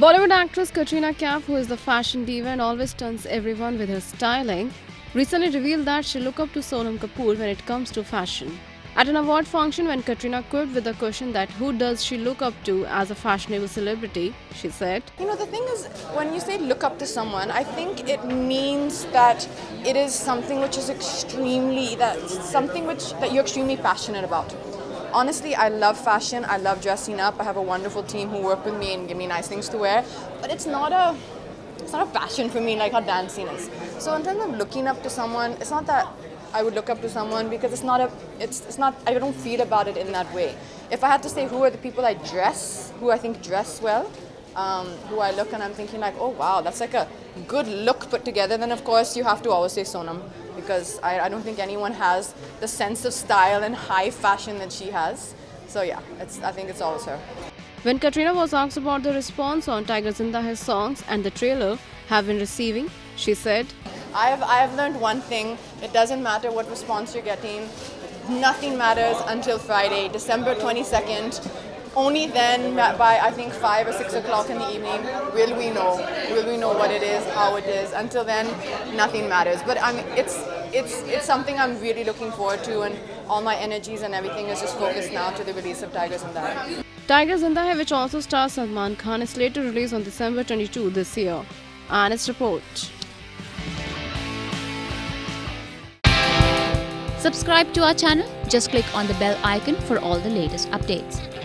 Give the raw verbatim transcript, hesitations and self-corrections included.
Bollywood actress Katrina Kaif, who is the fashion diva and always stuns everyone with her styling, recently revealed that she looks up to Sonam Kapoor when it comes to fashion. At an award function, when Katrina quipped with the question that who does she look up to as a fashionable celebrity, she said, You know, the thing is, when you say look up to someone, I think it means that it is something which is extremely, that something which that you're extremely passionate about. Honestly, I love fashion, I love dressing up, I have a wonderful team who work with me and give me nice things to wear, but it's not a, it's not a passion for me like how dancing is. So in terms of looking up to someone, it's not that I would look up to someone because it's not a, it's, it's not, I don't feel about it in that way. If I had to say who are the people I dress, who I think dress well, um, who I look and I'm thinking like, oh wow, that's like a good look put together, then of course you have to always say Sonam, because I, I don't think anyone has the sense of style and high fashion that she has. So yeah, it's, I think it's always her. When Katrina was asked about the response on Tiger Zinda Hai songs and the trailer have been receiving, she said, I have, I have learned one thing, it doesn't matter what response you're getting, nothing matters until Friday, December twenty-second. Only then, by I think five or six o'clock in the evening, will we know. Will we know what it is, how it is. Until then, nothing matters. But I mean, it's it's it's something I'm really looking forward to, and all my energies and everything is just focused now to the release of Tiger Zinda Hai. Tiger Zinda Hai, which also stars Salman Khan, is slated to release on December twenty-second this year. Honest report. Subscribe to our channel. Just click on the bell icon for all the latest updates.